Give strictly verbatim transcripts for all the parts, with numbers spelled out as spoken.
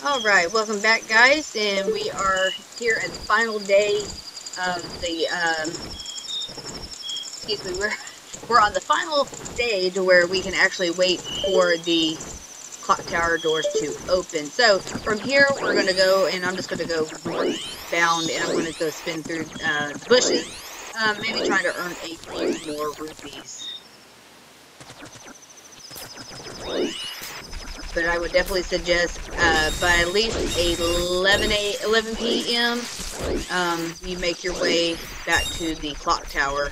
Alright, welcome back guys, and we are here at the final day of the, um, excuse me, we're, we're on the final stage where we can actually wait for the clock tower doors to open. So, from here, we're going to go, and I'm just going to go northbound, and I'm going to go spin through, uh, the bushes, um, maybe trying to earn a few more rupees. But I would definitely suggest uh, by at least eleven p m Um, you make your way back to the clock tower.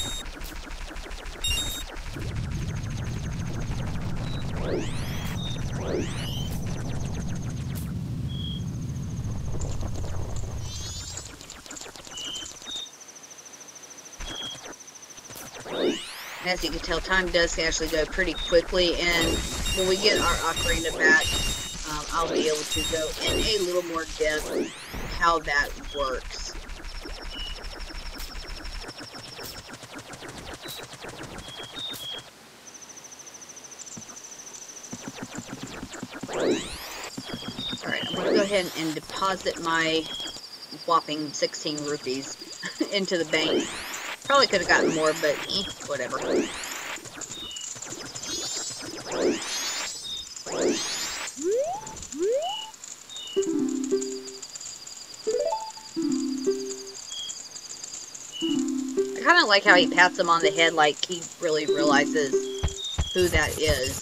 As you can tell, time does actually go pretty quickly, and when we get our Ocarina back, um, I'll be able to go in a little more depth how that works. Alright, I'm going to go ahead and deposit my whopping sixteen rupees into the bank. Probably could have gotten more, but eh, whatever. I kind of like how he pats him on the head like he really realizes who that is.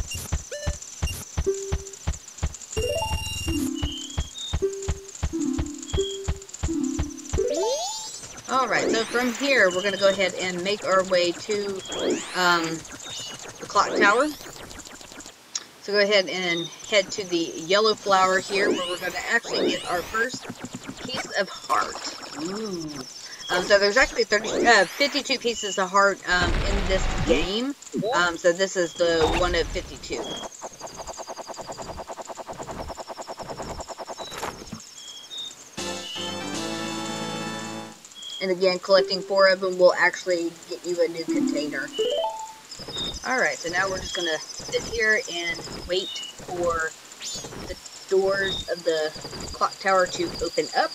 Alright, so from here, we're going to go ahead and make our way to um, the clock tower. So go ahead and head to the yellow flower here, where we're going to actually get our first piece of heart. Ooh. Um, so there's actually thirty, uh, fifty-two pieces of heart um, in this game. Um, so this is the one of fifty-two. And again, collecting four of them will actually get you a new container. Alright, so now we're just going to sit here and wait for the doors of the clock tower to open up.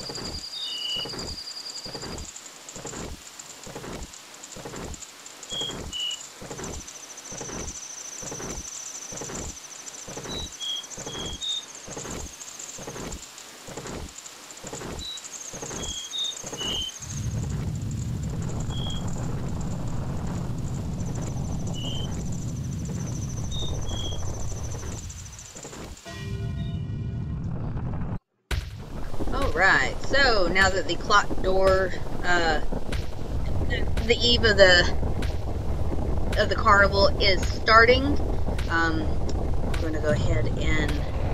Alright, so now that the clock door, uh, the, the eve of the, of the carnival is starting, um, we're going to go ahead and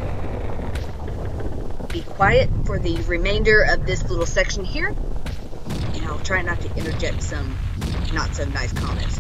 be quiet for the remainder of this little section here, and I'll try not to interject some not so nice comments.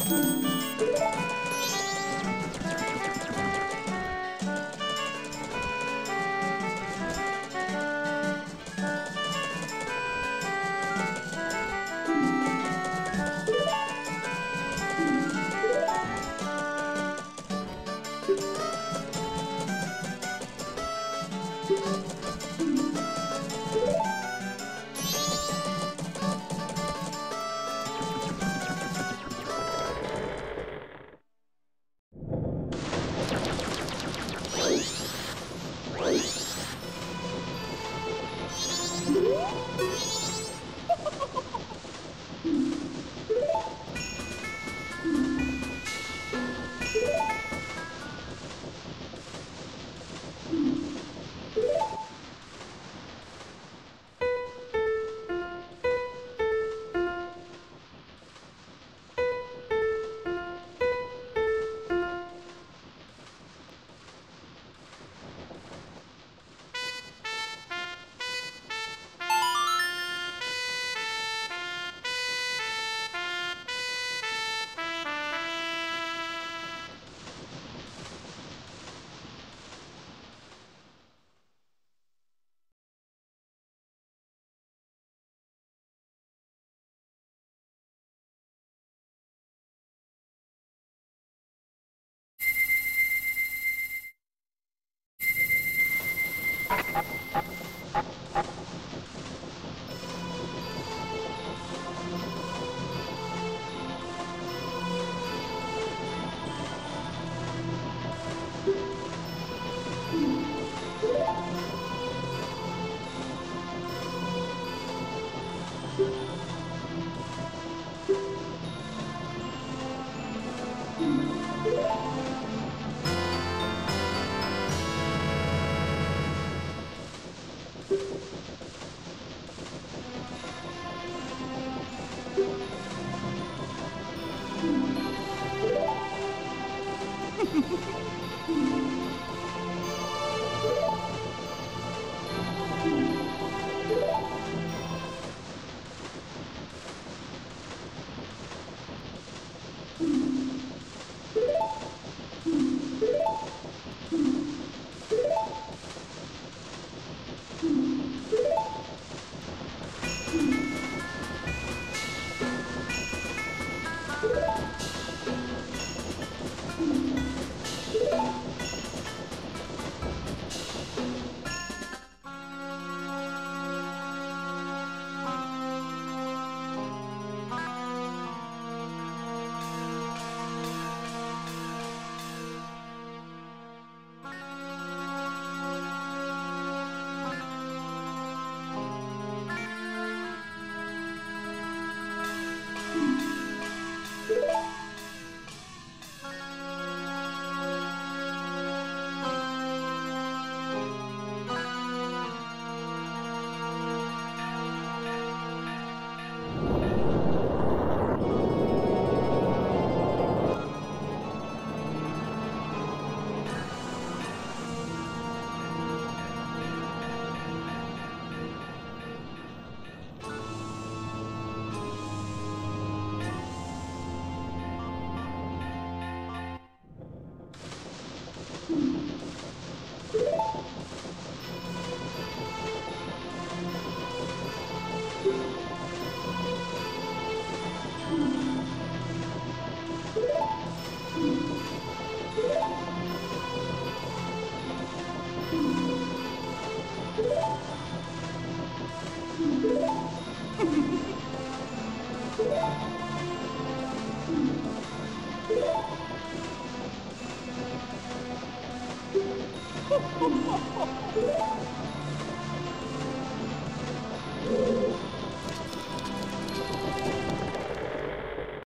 Ho, ho, ho, ho.